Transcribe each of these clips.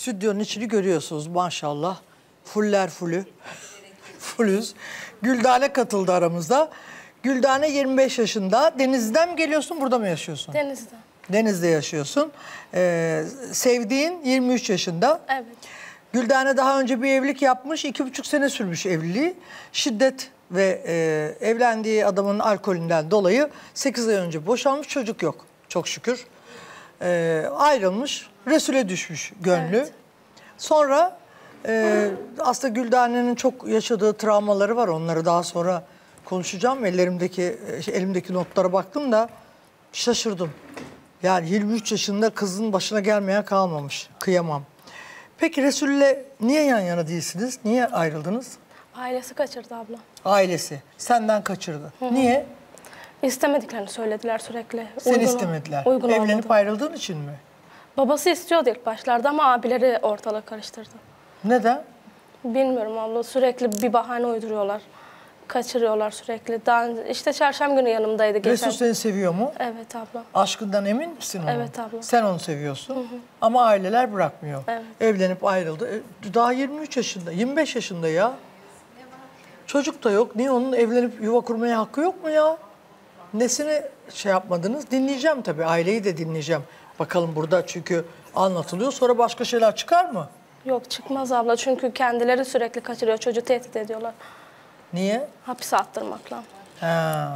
Stüdyonun içini görüyorsunuz maşallah. Fuller fullü. Fullüz. Güldane katıldı aramıza. Güldane 25 yaşında. Denizli'den mi geliyorsun, burada mı yaşıyorsun? Deniz'de. Denizli'de yaşıyorsun. Sevdiğin 23 yaşında. Evet. Güldane daha önce bir evlilik yapmış. 2,5 sene sürmüş evliliği. Şiddet ve evlendiği adamın alkolünden dolayı 8 ay önce boşanmış. Çocuk yok çok şükür. Ayrılmış. Resul'e düşmüş gönlü. Evet. Sonra aslında Güldane'nin çok yaşadığı travmaları var. Onları daha sonra konuşacağım. Elimdeki notlara baktım da şaşırdım. Yani 23 yaşında kızın başına gelmeyen kalmamış. Kıyamam. Peki Resul'le niye yan yana değilsiniz? Niye ayrıldınız? Ailesi kaçırdı abla. Ailesi senden kaçırdı. Niye? İstemediklerini söylediler sürekli. Seni istemediler. Uygun Evlenip olmadı. ayrıldığın için mi? Babası istiyordu ilk başlarda ama abileri ortalığı karıştırdı. Neden? Bilmiyorum abla, sürekli bir bahane uyduruyorlar. Kaçırıyorlar sürekli. Daha işte çarşamba günü yanımdaydı geçen. Resul seni seviyor mu? Evet abla. Aşkından emin misin onun? Evet abla. Sen onu seviyorsun ama aileler bırakmıyor. Evet. Evlenip ayrıldı. Daha 23 yaşında, 25 yaşında ya. Çocuk da yok. Niye onun evlenip yuva kurmaya hakkı yok mu ya? Nesini şey yapmadınız? Dinleyeceğim tabii. Aileyi de dinleyeceğim. Bakalım burada çünkü anlatılıyor. Sonra başka şeyler çıkar mı? Yok çıkmaz abla, çünkü kendileri sürekli kaçırıyor. Çocuğu tehdit ediyorlar. Niye? Hapise attırmakla. Ha.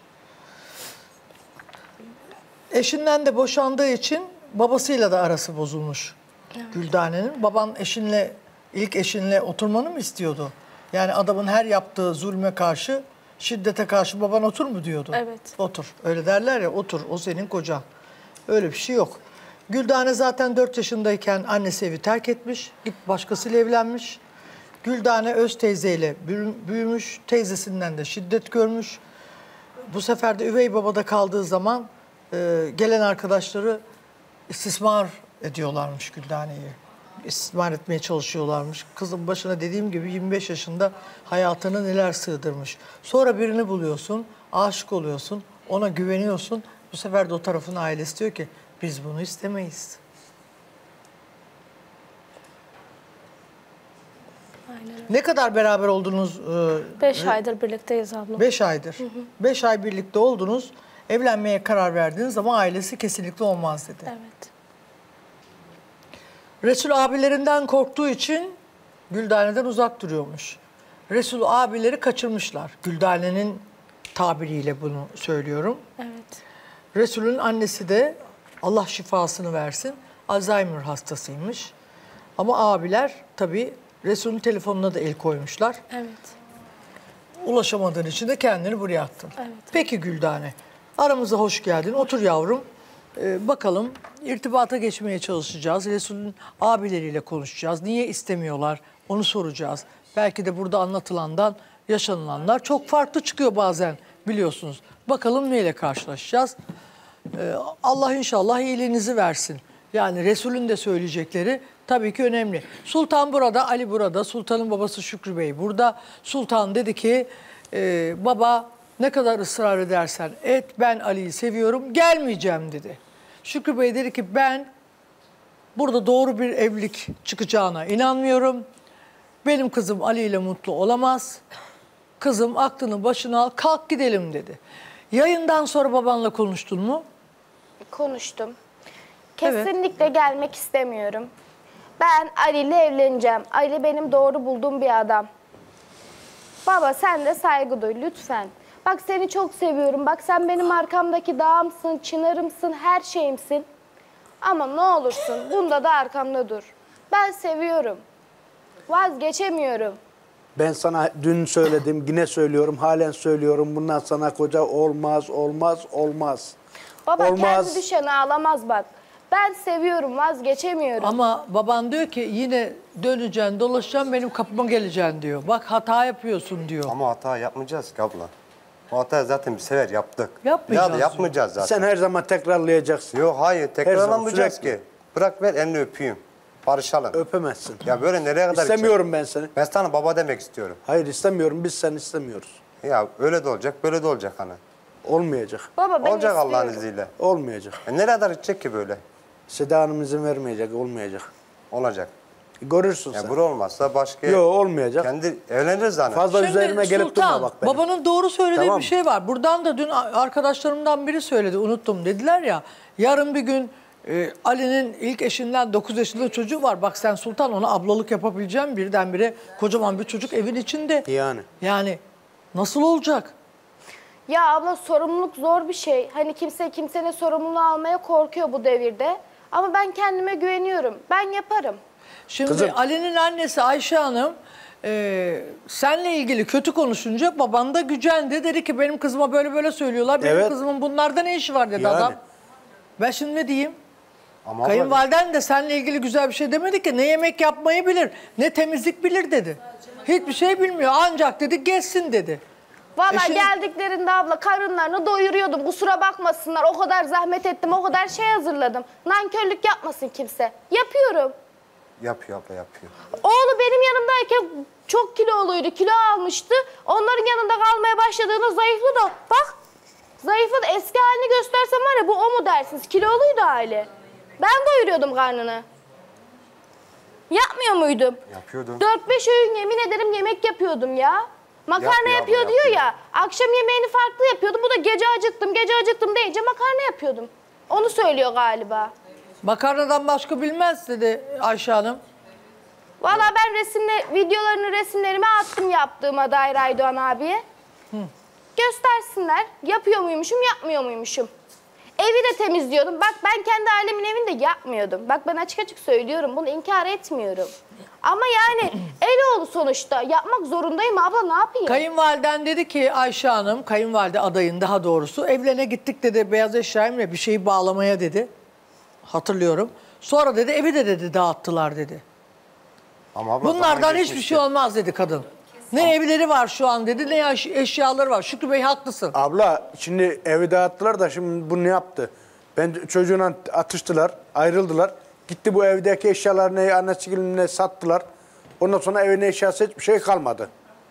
Eşinden de boşandığı için babasıyla da arası bozulmuş. Evet. Güldane'nin. Baban ilk eşinle oturmanı mı istiyordu? Yani adamın her yaptığı zulme karşı, şiddete karşı baban otur mu diyordu? Evet. Otur. Öyle derler ya, otur. O senin kocan. Öyle bir şey yok. Güldane zaten 4 yaşındayken annesi evi terk etmiş. Gidip başkasıyla evlenmiş. Güldane öz teyzeyle büyümüş. Teyzesinden de şiddet görmüş. Bu sefer de üvey babada kaldığı zaman gelen arkadaşları istismar ediyorlarmış Güldane'yi. İstismar etmeye çalışıyorlarmış. Kızın başına dediğim gibi 25 yaşında hayatını neler sığdırmış. Sonra birini buluyorsun, aşık oluyorsun, ona güveniyorsun. Bu sefer de o tarafın ailesi diyor ki biz bunu istemeyiz. Aynen. Ne kadar beraber oldunuz? 5 aydır birlikteyiz abla. 5 aydır. 5 ay birlikte oldunuz. Evlenmeye karar verdiniz ama ailesi kesinlikle olmaz dedi. Evet. Resul abilerinden korktuğu için Güldane'den uzak duruyormuş. Resul abileri kaçırmışlar. Güldane'nin tabiriyle bunu söylüyorum. Evet. Resul'ün annesi de Allah şifasını versin Alzheimer hastasıymış. Ama abiler tabii Resul'ün telefonuna da el koymuşlar. Evet. Ulaşamadığın için de kendini buraya attın. Evet. Peki Güldane, aramıza hoş geldin. Otur yavrum. Bakalım irtibata geçmeye çalışacağız. Resul'ün abileriyle konuşacağız. Niye istemiyorlar onu soracağız. Belki de burada anlatılandan yaşanılanlar çok farklı çıkıyor bazen biliyorsunuz. Bakalım neyle karşılaşacağız. Allah inşallah iyiliğinizi versin. Yani Resul'ün de söyleyecekleri tabii ki önemli. Sultan burada, Ali burada. Sultan'ın babası Şükrü Bey burada. Sultan dedi ki baba ne kadar ısrar edersen et, ben Ali'yi seviyorum, gelmeyeceğim dedi. Şükrü Bey dedi ki ben burada doğru bir evlilik çıkacağına inanmıyorum. Benim kızım Ali ile mutlu olamaz. Kızım aklını başına al, kalk gidelim dedi. Yayından sonra babanla konuştun mu? Konuştum. Kesinlikle gelmek istemiyorum. Ben Ali ile evleneceğim. Ali benim doğru bulduğum bir adam. Baba sen de saygı duy lütfen. Bak seni çok seviyorum. Bak sen benim arkamdaki dağımsın, çınarımsın, her şeyimsin. Ama ne olursun bunda da arkamda dur. Ben seviyorum. Vazgeçemiyorum. Ben sana dün söyledim, yine söylüyorum, halen söylüyorum. Bundan sana koca olmaz, olmaz, olmaz. Baba olmaz. kendi düşeni ağlamaz bak. Ben seviyorum, vazgeçemiyorum. Ama baban diyor ki yine döneceksin, dolaşacaksın, benim kapıma geleceksin diyor. Bak hata yapıyorsun diyor. Ama hata yapmayacağız ki abla. O hatayı zaten bir sefer yaptık. Yapmayacağız Ya da yapmayacağız zaten. Sen her zaman tekrarlayacaksın. Yok hayır tekrarlamayacağız sürekli. ki. Bırak ver elini öpeyim. Barışalım. Öpemezsin. Ya böyle nereye kadar İstemiyorum ben seni. Ben sana baba demek istiyorum. Hayır istemiyorum, biz seni istemiyoruz. Ya öyle de olacak, böyle de olacak hani. Olmayacak. Baba ben Olacak istiyorum. Allah'ın izniyle. Olmayacak. Nereye kadar gidecek ki böyle? Seda Hanım izin vermeyecek, olmayacak. Olacak. Görürsün Ya sen. bura olmazsa başka... Yok olmayacak. Kendi evleniriz zaten. Fazla üzerime gelip durma bak benim. babanın doğru söylediği Tamam bir mı? şey var. Buradan da dün arkadaşlarımdan biri söyledi, unuttum. Dediler ya, yarın bir gün Ali'nin ilk eşinden 9 yaşında çocuğu var. Bak sen Sultan, ona ablalık yapabileceğim, birdenbire kocaman bir çocuk evin içinde. Yani nasıl olacak? Ya abla sorumluluk zor bir şey. Hani kimse kimsenin sorumluluğu almaya korkuyor bu devirde. Ama ben kendime güveniyorum. Ben yaparım. Şimdi Kızım. Ali'nin annesi Ayşe Hanım senle ilgili kötü konuşunca baban da gücendi. Dedi ki benim kızıma böyle böyle söylüyorlar. Benim Evet. kızımın bunlarda ne işi var dedi Yani. adam. Ben şimdi ne diyeyim? Ama Kayınvaliden de seninle ilgili güzel bir şey demedi ki. Ne yemek yapmayı bilir, ne temizlik bilir dedi. Hiçbir şey bilmiyor. Ancak dedi gezsin dedi. Valla Eşin- geldiklerinde abla karınlarını doyuruyordum. Kusura bakmasınlar. O kadar zahmet ettim. O kadar şey hazırladım. Nankörlük yapmasın kimse. Yapıyorum. Yapıyor abla, yapıyor. Oğlu benim yanımdayken çok kiloluydu. Kilo almıştı. Onların yanında kalmaya başladığında zayıfladı. Bak. Zayıfladı. Eski halini göstersem var ya, bu o mu dersiniz? Kiloluydu hali. Ben doyuruyordum karnını. Yapmıyor muydum? Yapıyordum. 4-5 öğün yemin ederim yemek yapıyordum ya. Makarna Yapıyor yapıyor abla, diyor yapıyor. ya. Akşam yemeğini farklı yapıyordu. Bu da gece acıktım deyince makarna yapıyordum. Onu söylüyor galiba. Makarnadan başka bilmez dedi Ayşe Hanım. Valla ben resimlerimi attım yaptığıma dair Aydoğan abiye. Göstersinler. Yapıyor muymuşum, yapmıyor muymuşum. Evi de temizliyordum. Bak ben kendi ailemin evinde yapmıyordum. Bak ben açık açık söylüyorum. Bunu inkar etmiyorum. Ama yani Eloğlu sonuçta. Yapmak zorundayım abla, ne yapayım? Kayınvaliden dedi ki Ayşe Hanım, kayınvalide adayın daha doğrusu, evlerine gittik dedi, beyaz eşyayla bir şeyi bağlamaya dedi. Hatırlıyorum. Sonra dedi evi de dedi dağıttılar dedi. Ama abla Bunlardan zaman hiçbir geçmişti. şey olmaz dedi kadın. Ne evleri var şu an dedi, ne eşyaları var. Şükrü Bey haklısın. Abla şimdi evi dağıttılar da şimdi bu ne yaptı? Ben çocuğuna atıştılar, ayrıldılar. Gitti bu evdeki eşyalarını annesiyle sattılar. Ondan sonra evine eşyası hiçbir şey kalmadı.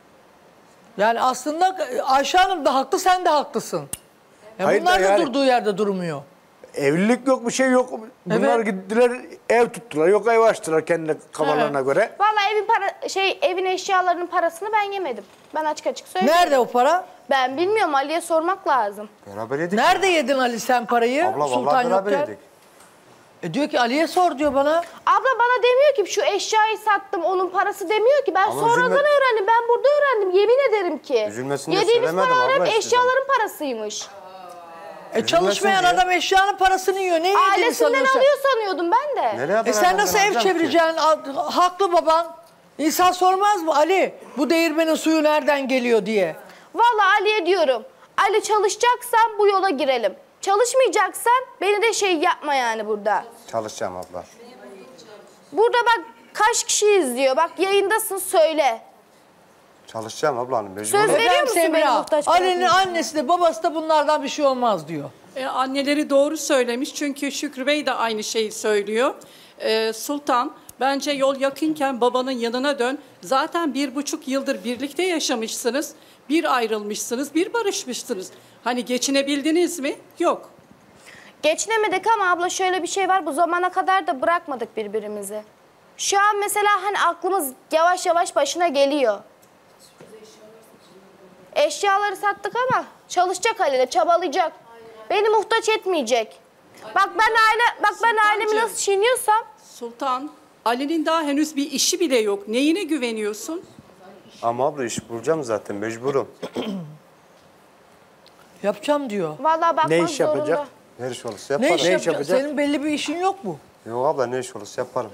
Yani aslında Ayşe Hanım da haklı, sen de haklısın. Ya Hayır da bunlar da yani- durduğu yerde durmuyor. Evlilik yok, bir şey yok. Bunlar Evet. gittiler ev tuttular. Yok ev açtılar kendi kafalarına göre. Valla evin eşyalarının parasını ben yemedim. Ben açık açık söylüyorum. Nerede o para? Ben bilmiyorum, Ali'ye sormak lazım. Beraber yedik. Nerede yedin Ali sen parayı? Abla Sultan vallahi beraber yokken? yedik. Diyor ki Ali'ye sor diyor bana. Abla bana demiyor ki şu eşyayı sattım, onun parası demiyor ki. Ben Ama sonradan öğrendim. Ben burada öğrendim. Yemin ederim ki. Üzülmesin diye Yediğimiz söylemedim paralar abla hep işte eşyaların parasıymış. Çalışmayan diye. adam eşyanın parasını yiyor. Ne yediğini Ailesinden sanıyorsun? alıyor sanıyordum ben de. Nereye Sen nasıl ev çevireceksin? Haklı baban. İnsan sormaz mı Ali? Bu değirmenin suyu nereden geliyor diye. Vallahi Ali'ye diyorum. Ali çalışacaksan bu yola girelim. Çalışmayacaksan beni de şey yapma yani burada. Çalışacağım abla. Burada bak kaç kişi izliyor. Bak yayındasın, söyle. Çalışacağım abla hanım. Söz Mecburum. veriyor Efendim musun beni Semra, muhtaç Ali'nin bırakmayacağım? annesi de babası da bunlardan bir şey olmaz diyor. Anneleri doğru söylemiş çünkü Şükrü Bey de aynı şeyi söylüyor. Sultan, bence yol yakınken babanın yanına dön. Zaten 1,5 yıldır birlikte yaşamışsınız. Bir ayrılmışsınız, bir barışmışsınız. Hani geçinebildiniz mi? Yok. Geçinemedik ama abla şöyle bir şey var. Bu zamana kadar da bırakmadık birbirimizi. Şu an mesela hani aklımız yavaş yavaş başına geliyor. Eşyaları sattık ama çalışacak Ali'de, çabalayacak. Beni muhtaç etmeyecek. Bak ben ailemi nasıl çiğniyorsam. Sultan, Ali'nin daha henüz bir işi bile yok. Neyine güveniyorsun? Ama abla iş bulacağım zaten mecburum. Yapacağım diyor. Vallahi bakmak Ne iş zorunda. yapacak? Ne iş olursa Ne yaparım. iş iş yapacak? yapacak? Senin belli bir işin yok mu? Yok abla ne iş olursa yaparım.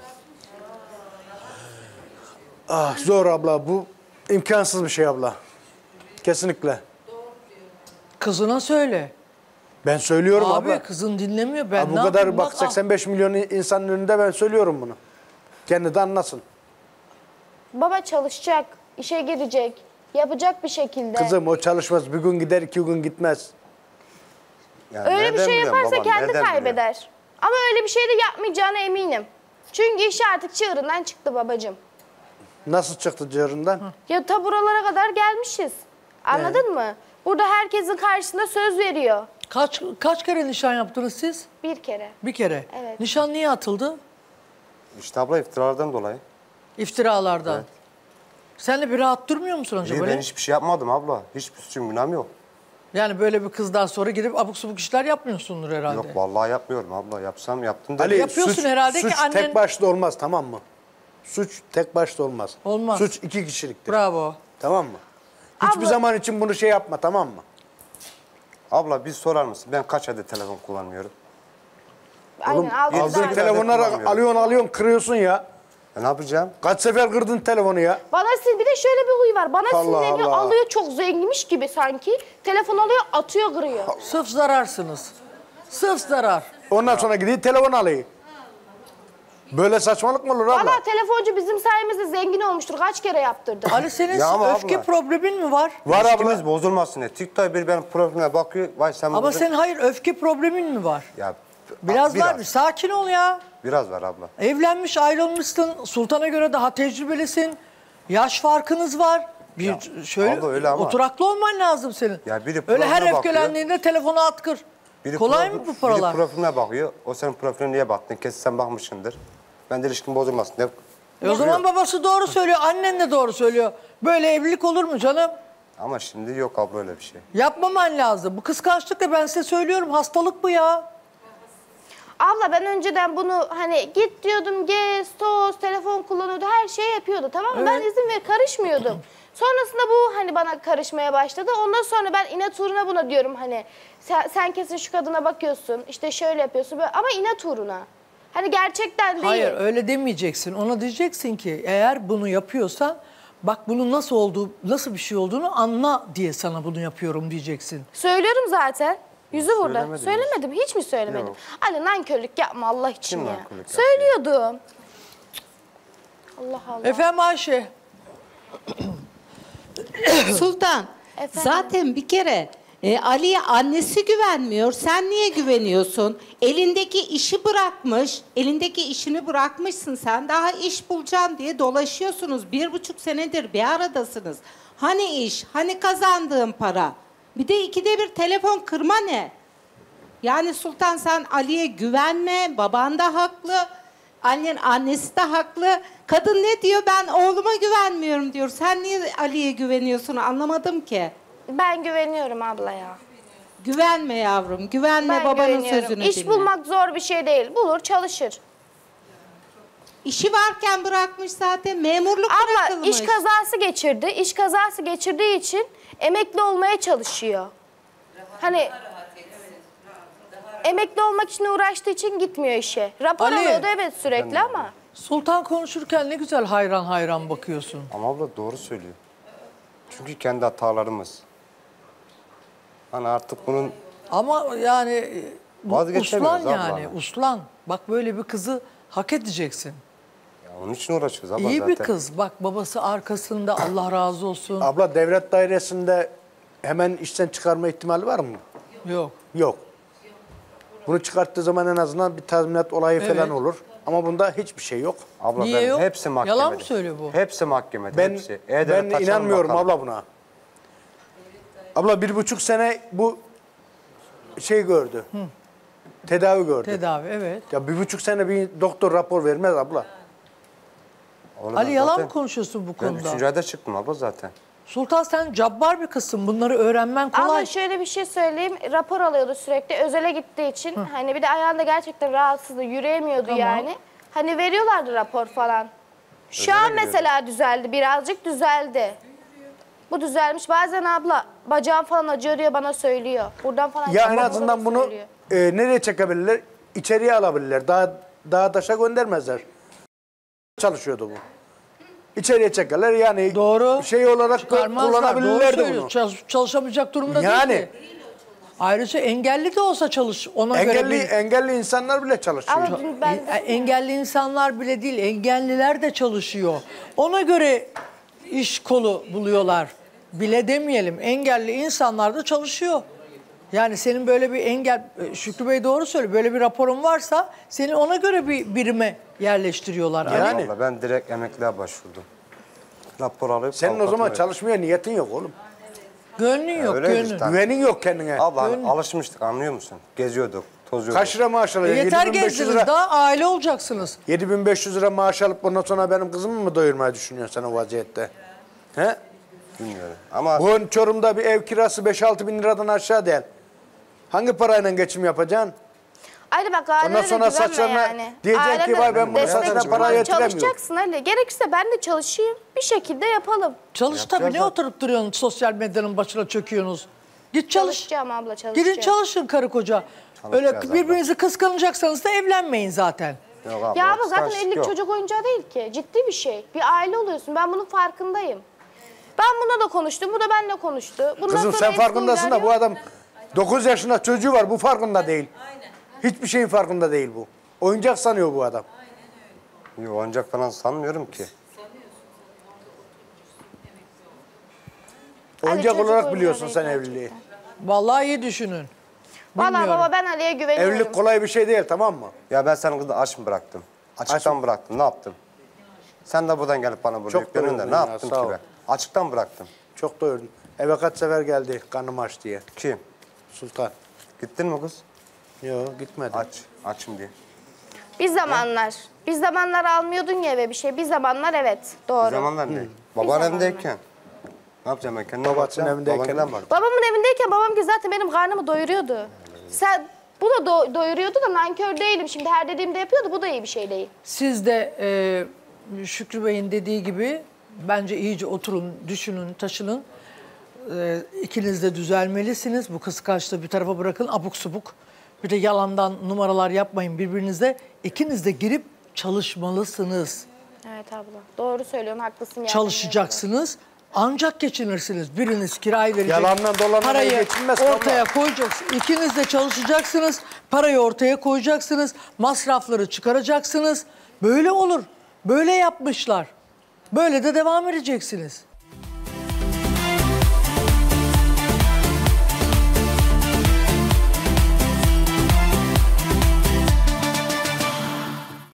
Ah zor abla, bu imkansız bir şey abla. Kesinlikle. Kızına söyle. Ben söylüyorum Abi abla. kızın dinlemiyor. Ben Ha, ne bu kadar yapayım? bak ah. 85 milyon insanın önünde ben söylüyorum bunu. Kendi de anlasın. Baba çalışacak, işe girecek, yapacak bir şekilde. Kızım o çalışmaz. Bir gün gider, 2 gün gitmez. Yani Öyle bir nereden şey biliyorum yaparsa babam, kendi nereden biliyorum? kaybeder. Ama öyle bir şey de yapmayacağına eminim. Çünkü iş artık çığırından çıktı babacığım. Nasıl çıktı cığırından? Ya ta buralara kadar gelmişiz. Anladın mı? Burada herkesin karşısında söz veriyor. Kaç kere nişan yaptınız siz? Bir kere. Bir kere. Evet. Nişan niye atıldı? İşte abla iftiralardan dolayı. İftiralardan. Evet. Sen de bir rahat durmuyor musun acaba? Ben hiçbir şey yapmadım abla. Hiçbir suçum günahım yok. Yani böyle bir kızdan sonra gidip abuk subuk işler yapmıyorsundur herhalde. Yok vallahi yapmıyorum abla. Yapsam yaptım Ali, derim. Yapıyorsun herhalde ki suç annen- tek başta olmaz, tamam mı? Suç tek başta olmaz. Olmaz. Suç 2 kişiliktir. Bravo. Tamam mı? Hiçbir Abla- zaman için bunu şey yapma, tamam mı? Abla bir sorar mısın? Ben kaç adet telefon kullanmıyorum? Aynen aldım Aldığın zaten. telefonları kullanmıyorum. alıyorsun, kırıyorsun ya. Ne yapacağım? Kaç sefer kırdın telefonu ya? Bana bir de şöyle bir huy var. Bana Allah sinirleniyor, Allah. alıyor çok zenginmiş gibi sanki. Telefon alıyor, atıyor, kırıyor. Sırf zararsınız. Sırf zarar. Ondan sonra gidiyor telefon alayım. Böyle saçmalık mı olur abla? Valla telefoncu bizim sayemizde zengin olmuştur. Kaç kere yaptırdı. Ali senin Ya ama öfke abla- problemin mi var? Var İlişkimiz abla. bozulmasın diye. TikTok bir benim profiline bakıyor. Vay sen Ama bozdun. senin hayır öfke problemin mi var? Ya, Biraz var mı? Sakin ol ya. Biraz var abla. Evlenmiş, ayrılmışsın. Sultan'a göre daha tecrübelisin. Yaş farkınız var. Bir şöyle abla öyle ama- oturaklı olman lazım senin. Ya biri öyle her programına öfkelendiğinde telefonu at kır. Kolay mı bu paralar? Biri profiline bakıyor. O senin profiline niye baktın? Kesin sen bakmışsındır. Ben de ilişkin bozulmasın diye. O zaman babası doğru söylüyor, annen de doğru söylüyor. Böyle evlilik olur mu canım? Ama şimdi yok abla öyle bir şey. Yapmaman lazım. Bu kıskançlık da ben size söylüyorum, hastalık bu ya. Abla ben önceden bunu hani git diyordum, gez, toz, telefon kullanıyordu, her şeyi yapıyordu, tamam mı? Ben izin ver, karışmıyordum. Sonrasında bu hani bana karışmaya başladı. Ondan sonra ben inat uğruna buna diyorum hani sen kesin şu kadına bakıyorsun, işte şöyle yapıyorsun böyle, ama inat uğruna. Hani gerçekten değil. Hayır öyle demeyeceksin. Ona diyeceksin ki eğer bunu yapıyorsan bak bunun nasıl olduğu, nasıl bir şey olduğunu anla diye sana bunu yapıyorum diyeceksin. Söylüyorum zaten. Yüzü burada. Söylemedin Söylemedim. Hiç mi söylemedim? Yok. Ali nankörlük yapma Allah için Kim ya. nankörlük yaptı? Söylüyordum. Allah Allah. Efendim Ayşe. Sultan, Efendim? zaten bir kere Ali'ye annesi güvenmiyor. Sen niye güveniyorsun? Elindeki işi bırakmış. Elindeki işini bırakmışsın sen. Daha iş bulacağım diye dolaşıyorsunuz. 1,5 senedir bir aradasınız. Hani iş, hani kazandığın para? Bir de ikide bir telefon kırma ne? Yani Sultan sen Ali'ye güvenme. Baban da haklı. Annen annesi de haklı. Kadın ne diyor? Ben oğluma güvenmiyorum diyor. Sen niye Ali'ye güveniyorsun? Anlamadım ki. Ben güveniyorum abla ya. Güvenme yavrum. Güvenme Ben babanın güveniyorum. sözünü İş dinle. bulmak zor bir şey değil. Bulur, çalışır. İşi varken bırakmış zaten. Memurluk Ama bırakılmış. iş kazası geçirdi. İş kazası geçirdiği için emekli olmaya çalışıyor. Hani emekli olmak için uğraştığı için gitmiyor işe. Rapor Ali. alıyordu evet sürekli ama. Sultan konuşurken ne güzel hayran hayran bakıyorsun. Ama abla doğru söylüyor. Çünkü kendi hatalarımız. Hani artık bunun Ama yani bu Vazgeçemiyoruz uslan abla. yani uslan. Bak böyle bir kızı hak edeceksin. ya onun için uğraşıyoruz abla İyi zaten. bir kız. Bak babası arkasında Allah razı olsun. Abla devlet dairesinde hemen işten çıkarma ihtimali var mı? Yok. Yok. Bunu çıkarttığı zaman en azından bir tazminat olayı Evet. falan olur. Ama bunda hiçbir şey yok. Abla Niye ben yok? hepsi mahkemede. Yalan mı söylüyor bu? Hepsi mahkemede. Ben hepsi. E-Devlet ben açalım inanmıyorum bakalım. abla buna. Abla 1,5 sene bu şey gördü. Tedavi gördü. Tedavi evet. Ya 1,5 sene bir doktor rapor vermez abla. Oğlum Ali ben yalan zaten- mı konuşuyorsun bu Ben konuda? 3. ayda çıktım abla zaten. Sultan sen cabbar bir kızsın. Bunları öğrenmen kolay. Ama şöyle bir şey söyleyeyim. Rapor alıyordu sürekli. Özele gittiği için. Hani bir de ayağında gerçekten rahatsızdı. Yürüyemiyordu yani. Hani veriyorlardı rapor falan. Şu Özele an gidiyordu. mesela düzeldi. Birazcık düzeldi. Bu düzelmiş. Bazen abla bacağım falan acıyor diye bana söylüyor. Buradan falan Ya en bana azından bunu söylüyor. nereye çekebilirler? İçeriye alabilirler. Daha taşa göndermezler. Çalışıyordu bu. İçeriye çekerler yani Doğru. şey olarak Çıkarmazlar. Doğru kullanabilirlerdi söylüyor. bunu. Çalışamayacak durumda Yani. değil ki. Ayrıca engelli de olsa çalış. Ona göre bir... Engelli insanlar bile çalışıyor. Ama dün ben Engelli insanlar bile değil, engelliler de çalışıyor. Ona göre iş kolu buluyorlar. Bile demeyelim, engelli insanlar da çalışıyor. Yani senin böyle bir engel, Şükrü Bey doğru söylüyor, böyle bir raporun varsa seni ona göre bir birime yerleştiriyorlar. Yani. Ali. Abla ben direkt emekliye başvurdum. Rapor alıp Senin o avukatım zaman verdi. çalışmaya niyetin yok oğlum. Gönlün yok, öyleymiş gönlün. tabii. Güvenin yok kendine. Abla hani alışmıştık anlıyor musun? Geziyorduk, Tozuyordu. Kaç lira maaş alıyor? Yeter 7500 gezdiniz lira. daha aile olacaksınız. 7500 lira maaş alıp ondan sonra benim kızımı mı doyurmayı düşünüyorsun sen o vaziyette? He? Bilmiyorum. Ama Bu Çorum'da bir ev kirası 5-6 bin liradan aşağı değil. Hangi parayla geçim yapacaksın? Ali bak Ondan ailene de sonra güvenme saçlarına yani. diyecek ki, Ailene vay ben bunu destek satana çıkman, para yetiremiyorum. Çalışacaksın Ali. Gerekirse ben de çalışayım. Bir şekilde yapalım. Çalış tabii, ne oturup duruyorsun sosyal medyanın başına çöküyorsunuz. Git çalış. Çalışacağım abla, çalışacağım. Gidin çalışın karı koca. Öyle Çalışacağız birbirinizi kıskanacaksanız da evlenmeyin zaten. yok abla, Ya abla zaten kıskançlık evlilik yok. çocuk oyuncağı değil ki. Ciddi bir şey. Bir aile oluyorsun. Ben bunun farkındayım. Ben bununla da konuştum. Bu da benimle konuştu. Bundan Kızım sonra sen eski farkındasın da huylar bu yok. adam 9 yaşında çocuğu var, bu farkında değil. Hiçbir şeyin farkında değil bu. Oyuncak sanıyor bu adam. Yok, oyuncak falan sanmıyorum ki. Oyuncak çocuk olarak oyuncağı biliyorsun değil sen gerçekten. evliliği. Vallahi iyi düşünün. Vallahi Bilmiyorum. baba ben Ali'ye güveniyorum. Evlilik kolay bir şey değil, tamam mı? Ya ben senin kızı aç mı bıraktım? Açıktan bıraktım. Ne yaptım? Sen de buradan gelip bana burada Çok yükleniyorsun da doyurdun ne ya, yaptım sağ ki ol. ben? Açıktan bıraktım. Çok doyurdun. Eve kaç sefer geldi karnım aç diye. Kim? Sultan. Gittin mi kız? Yok gitmedi. Açım diye. Bir zamanlar almıyordun ya eve bir şey. Bir zamanlar evet. Doğru. O zamanlar ne? Babanın evindeyken. Ne yapacağım ben? Kendime Babasının bakacağım. evindeyken. Babanla var. Babamın evindeyken babam ki zaten benim karnımı doyuruyordu. Sen bu da doyuruyordu da nankör değilim. Şimdi her dediğimde yapıyordu. Bu da iyi bir şey değil. Siz de Şükrü Bey'in dediği gibi bence iyice oturun, düşünün, taşının. İkiniz de düzelmelisiniz. Bu kıskançlığı bir tarafa bırakın, abuk subuk. Bir de yalandan numaralar yapmayın birbirinizle. İkiniz de girip çalışmalısınız. Evet abla. Doğru söylüyorsun. Haklısın yani. Çalışacaksınız. Ancak geçinirsiniz. Biriniz kirayı verecek. Yalandan dolandan parayı geçinmez ortaya abla. koyacaksınız. İkiniz de çalışacaksınız. Parayı ortaya koyacaksınız. Masrafları çıkaracaksınız. Böyle olur. Böyle yapmışlar. Böyle de devam edeceksiniz.